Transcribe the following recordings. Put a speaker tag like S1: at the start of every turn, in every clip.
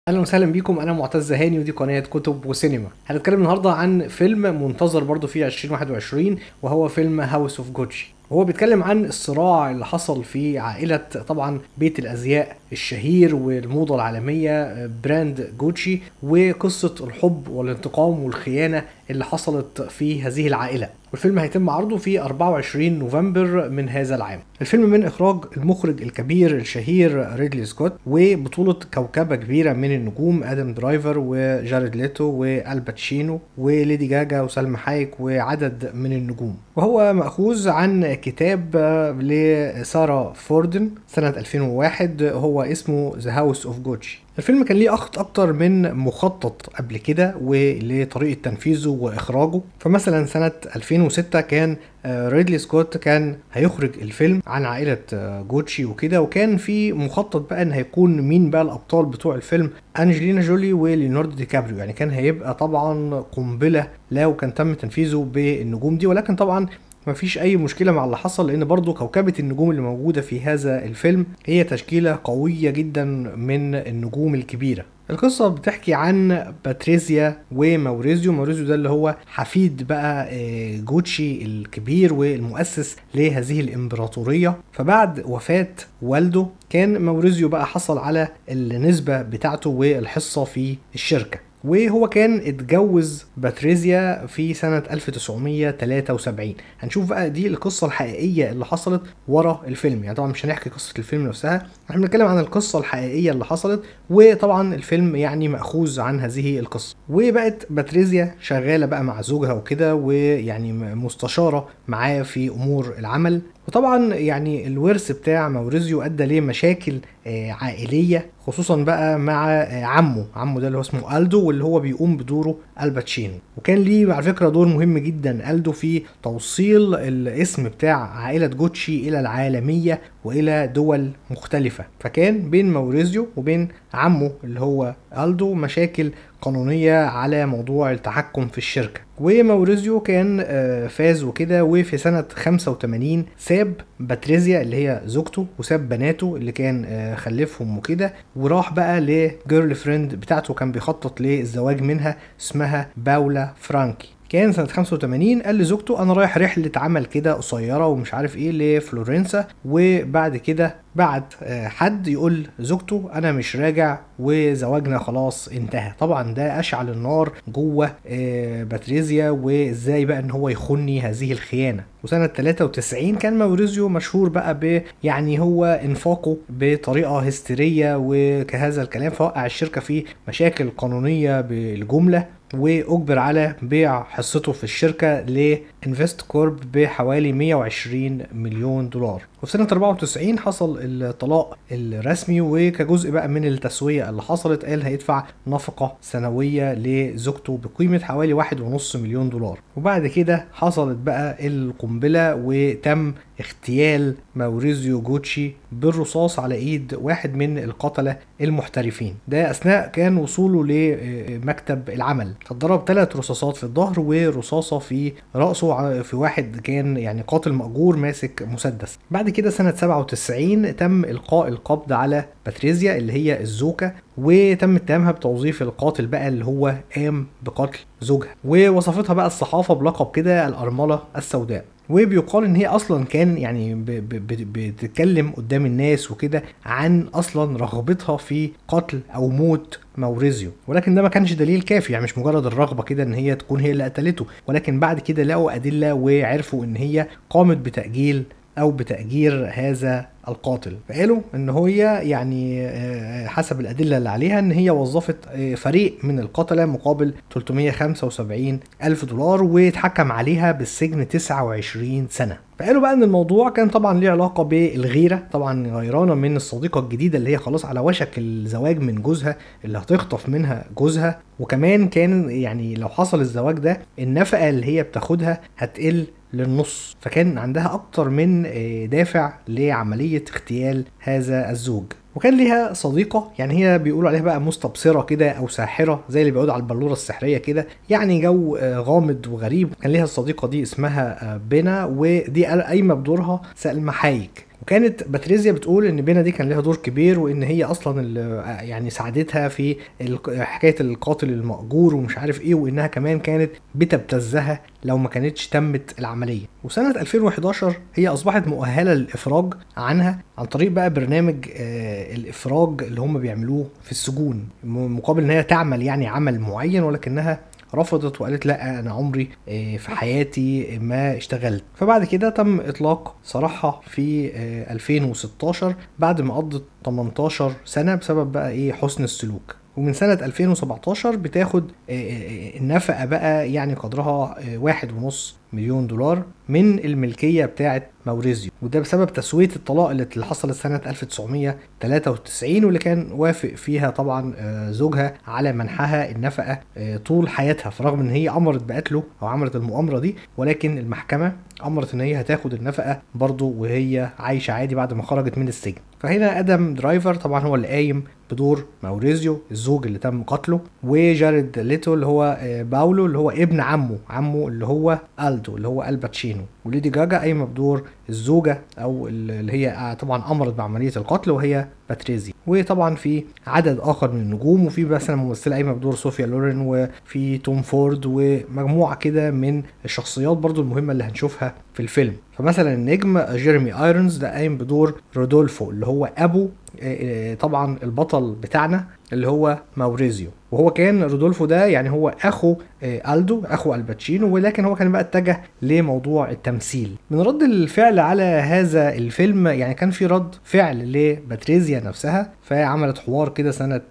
S1: اهلا وسهلا بيكم. انا معتز هاني ودي قناه كتب وسينما. هنتكلم النهارده عن فيلم منتظر برضو في 2021 وهو فيلم هاوس اوف جوتشي. هو بيتكلم عن الصراع اللي حصل في عائله طبعا بيت الازياء الشهير والموضه العالميه براند جوتشي، وقصه الحب والانتقام والخيانه اللي حصلت في هذه العائله. والفيلم هيتم عرضه في 24 نوفمبر من هذا العام. الفيلم من إخراج المخرج الكبير الشهير ريدلي سكوت، وبطولة كوكبة كبيرة من النجوم: آدم درايفر وجاريد ليتو والباتشينو وليدي جاجا وسلمى حايك وعدد من النجوم. وهو مأخوذ عن كتاب لسارة فوردن سنة 2001 هو اسمه ذا هاوس اوف جوتشي. الفيلم كان ليه اكتر من مخطط قبل كده ولطريقه تنفيذه واخراجه. فمثلا سنه 2006 كان ريدلي سكوت كان هيخرج الفيلم عن عائله جوتشي وكده، وكان في مخطط بقى ان هيكون مين بقى الابطال بتوع الفيلم: انجلينا جولي وليوناردو دي كابريو. يعني كان هيبقى طبعا قنبله لو كان تم تنفيذه بالنجوم دي، ولكن طبعا مفيش اي مشكلة مع اللي حصل، لان برضو كوكبة النجوم اللي موجودة في هذا الفيلم هي تشكيلة قوية جدا من النجوم الكبيرة. القصة بتحكي عن باتريزيا وموريزيو. موريزيو ده اللي هو حفيد بقى جوتشي الكبير والمؤسس لهذه الامبراطورية. فبعد وفاة والده كان موريزيو بقى حصل على النسبة بتاعته والحصة في الشركة، وهو كان اتجوز باتريزيا في سنة 1973. هنشوف بقى دي القصة الحقيقية اللي حصلت ورا الفيلم. يعني طبعا مش هنحكي قصة الفيلم نفسها، احنا بنتكلم عن القصة الحقيقية اللي حصلت، وطبعا الفيلم يعني مأخوذ عن هذه القصة. وبقت باتريزيا شغالة بقى مع زوجها وكده، ويعني مستشارة معاه في أمور العمل. وطبعا يعني الورث بتاع موريزيو ادى ليه مشاكل عائليه، خصوصا بقى مع عمه ده اللي هو اسمه ألدو، واللي هو بيقوم بدوره الباتشينو. وكان ليه على فكره دور مهم جدا ألدو في توصيل الاسم بتاع عائله جوتشي الى العالميه والى دول مختلفه. فكان بين موريزيو وبين عمه اللي هو ألدو مشاكل قانونية على موضوع التحكم في الشركة. وموريزيو كان فاز وكده، وفي سنة 85 ساب باتريزيا اللي هي زوجته وساب بناته اللي كان خلفهم وكده، وراح بقى لجيرل فريند بتاعته كان بيخطط للزواج منها اسمها باولا فرانكي. كان سنة 85 قال لزوجته: أنا رايح رحلة عمل كده قصيرة ومش عارف إيه لفلورنسا. وبعد كده بعت حد يقول زوجته: أنا مش راجع وزواجنا خلاص انتهى. طبعا ده أشعل النار جوه باتريزيا، وإزاي بقى إن هو يخوني هذه الخيانة. وسنة 93 كان موريزيو مشهور بقى يعني هو انفاقه بطريقة هستيرية وكهذا الكلام، فوقع الشركة في مشاكل قانونية بالجملة، واجبر على بيع حصته في الشركه لانفست كورب بحوالي 120 مليون دولار. وفي سنه 94 حصل الطلاق الرسمي، وكجزء بقى من التسويه اللي حصلت قال هيدفع نفقه سنويه لزوجته بقيمه حوالي 1.5 مليون دولار. وبعد كده حصلت بقى القنبله وتم اغتيال موريزيو جوتشي بالرصاص على ايد واحد من القتله المحترفين. ده اثناء كان وصوله لمكتب العمل. اتضرب 3 رصاصات في الظهر ورصاصه في راسه في واحد كان يعني قاتل مأجور ماسك مسدس. بعد كده سنه 97 تم القاء القبض على باتريزيا اللي هي الزوجة، وتم اتهامها بتوظيف القاتل بقى اللي هو قام بقتل زوجها، ووصفتها بقى الصحافة بلقب كده الأرملة السوداء. وبيقال ان هي اصلا كان يعني بتتكلم قدام الناس وكده عن اصلا رغبتها في قتل او موت موريزيو، ولكن ده ما كانش دليل كافي. يعني مش مجرد الرغبة كده ان هي تكون هي اللي قتلته، ولكن بعد كده لقوا ادلة وعرفوا ان هي قامت بتأجيل او بتأجير هذا القاتل. فقالوا ان هي يعني حسب الادله اللي عليها ان هي وظفت فريق من القتله مقابل 375 الف دولار، واتحكم عليها بالسجن 29 سنه. فقالوا بقى ان الموضوع كان طبعا ليه علاقه بالغيره، طبعا غيرانه من الصديقه الجديده اللي هي خلاص على وشك الزواج من جوزها اللي هتخطف منها جوزها. وكمان كان يعني لو حصل الزواج ده النفقه اللي هي بتاخدها هتقل للنص، فكان عندها اكتر من دافع لعملية اغتيال هذا الزوج. وكان ليها صديقة يعني هي بيقولوا عليها بقى مستبصرة كده او ساحرة زي اللي بيقولوا على البلورة السحرية كده، يعني جو غامض وغريب. كان ليها الصديقة دي اسمها بينا، ودي قايمة بدورها سلمى حايك. وكانت باتريزيا بتقول ان بينا دي كان لها دور كبير، وان هي اصلا اللي يعني ساعدتها في حكايه القاتل المأجور ومش عارف ايه، وانها كمان كانت بتبتزها لو ما كانتش تمت العمليه. وسنه 2011 هي اصبحت مؤهله للافراج عنها عن طريق بقى برنامج الافراج اللي هم بيعملوه في السجون، مقابل ان هي تعمل يعني عمل معين، ولكنها رفضت وقالت لا انا عمري في حياتي ما اشتغلت. فبعد كده تم اطلاق سراحها في 2016 بعد ما قضت 18 سنة بسبب بقى ايه حسن السلوك. ومن سنة 2017 بتاخد النفقة بقى يعني قدرها 1.5 مليون دولار من الملكية بتاعة موريزيو، وده بسبب تسوية الطلاق اللي حصلت سنة 1993، واللي كان وافق فيها طبعا زوجها على منحها النفقة طول حياتها، فرغم ان هي امرت بقتله او عملت المؤامرة دي، ولكن المحكمة امرت ان هي هتاخد النفقة برضو وهي عايشة عادي بعد ما خرجت من السجن. فهنا ادم درايفر طبعا هو اللي قايم بدور موريزيو الزوج اللي تم قتله، وجاريد ليتو اللي هو باولو اللي هو ابن عمه اللي هو ألدو اللي هو الباتشينو، وليدي جاجا قايمه بدور الزوجه او اللي هي طبعا امرت بعمليه القتل وهي باتريزيا. وطبعا في عدد اخر من النجوم، وفي مثلا ممثله قايمه بدور صوفيا لورين، وفي توم فورد، ومجموعه كده من الشخصيات برضو المهمه اللي هنشوفها في الفيلم. فمثلا النجم جيرمي ايرونز ده قايم بدور رودولفو اللي هو ابو طبعا البطل بتاعنا اللي هو موريزيو، وهو كان رودولفو ده يعني هو اخو ألدو اخو الباتشينو، ولكن هو كان بقى اتجه لموضوع التمثيل. من رد الفعل على هذا الفيلم يعني كان في رد فعل لباتريزيا نفسها، فعملت حوار كده سنة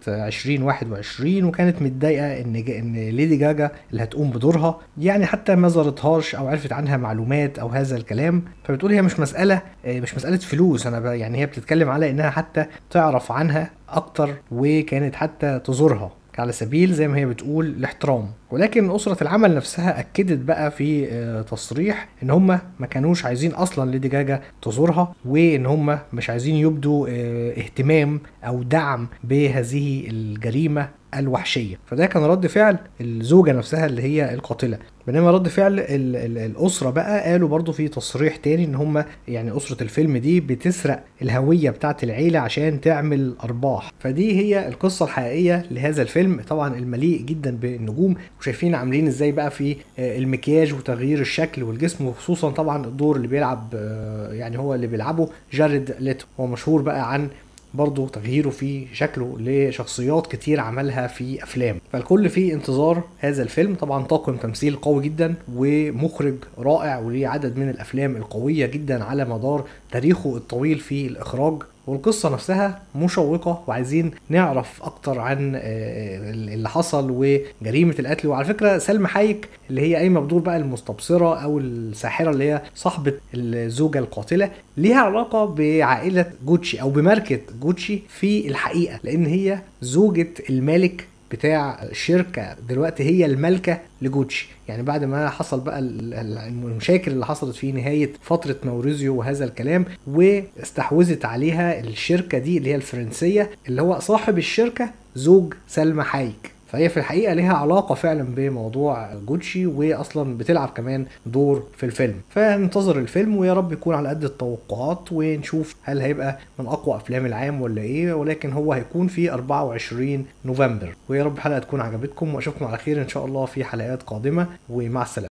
S1: 2021 وكانت متضايقة ان ليدي جاجا اللي هتقوم بدورها يعني حتى ما زارتهاش او عرفت عنها معلومات او هذا الكلام. فبتقول هي مش مسألة فلوس، انا يعني هي بتتكلم على انها حتى تعرف عنها اكتر وكانت حتى تزورها على سبيل زي ما هي بتقول الاحترام. ولكن أسرة العمل نفسها أكدت بقى في تصريح إن هم ما كانوش عايزين أصلا ليدي جاجا تزورها، وإن هم مش عايزين يبدوا اهتمام أو دعم بهذه الجريمة الوحشية. فده كان رد فعل الزوجة نفسها اللي هي القاتلة. بينما رد فعل الأسرة بقى قالوا برضو في تصريح تاني إن هم يعني أسرة الفيلم دي بتسرق الهوية بتاعت العيلة عشان تعمل أرباح. فدي هي القصة الحقيقية لهذا الفيلم، طبعا المليء جدا بالنجوم، وشايفين عاملين ازاي بقى في المكياج وتغيير الشكل والجسم، وخصوصا طبعا الدور اللي بيلعب يعني هو اللي بيلعبه جاريد ليتو، هو مشهور بقى عن برضه تغييره في شكله لشخصيات كتير عملها في افلام. فالكل في انتظار هذا الفيلم، طبعا طاقم تمثيل قوي جدا ومخرج رائع وليه عدد من الافلام القوية جدا على مدار تاريخه الطويل في الاخراج، والقصة نفسها مشوقة وعايزين نعرف اكتر عن اللي حصل وجريمة القتل. وعلى فكرة سلمى حايك اللي هي قايمة بدور بقى المستبصرة او الساحرة اللي هي صاحبة الزوجة القاتلة ليها علاقة بعائلة جوتشي او بماركة جوتشي في الحقيقة، لان هي زوجة المالك بتاع الشركة دلوقتي، هي المالكة لجوتشي. يعني بعد ما حصل بقى المشاكل اللي حصلت في نهاية فترة موريزيو وهذا الكلام، واستحوذت عليها الشركة دي اللي هي الفرنسية اللي هو صاحب الشركة زوج سلمى حايك. فهي في الحقيقة لها علاقة فعلا بموضوع جوتشي، واصلا بتلعب كمان دور في الفيلم. فننتظر الفيلم ويا رب يكون على قد التوقعات، ونشوف هل هيبقى من اقوى افلام العام ولا ايه، ولكن هو هيكون في 24 نوفمبر. ويا رب الحلقة تكون عجبتكم، واشوفكم على خير ان شاء الله في حلقات قادمة، ومع السلامة.